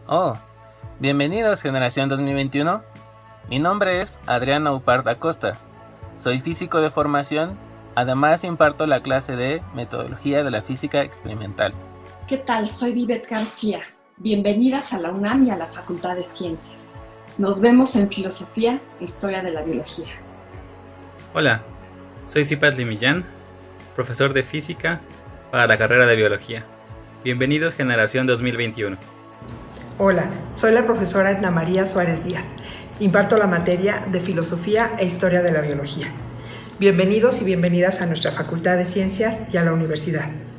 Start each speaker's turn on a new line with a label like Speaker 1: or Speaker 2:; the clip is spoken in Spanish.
Speaker 1: Oh, bienvenidos Generación 2021. Mi nombre es Adriana Upart Acosta. Soy físico de formación, además imparto la clase de Metodología de la Física Experimental.
Speaker 2: ¿Qué tal? Soy Vivet García. Bienvenidas a la UNAM y a la Facultad de Ciencias. Nos vemos en Filosofía e Historia de la Biología.
Speaker 3: Hola, soy Zipatli Millán, profesor de Física para la carrera de Biología. Bienvenidos Generación 2021.
Speaker 4: Hola, soy la profesora Edna María Suárez Díaz. Imparto la materia de Filosofía e Historia de la Biología. Bienvenidos y bienvenidas a nuestra Facultad de Ciencias y a la Universidad.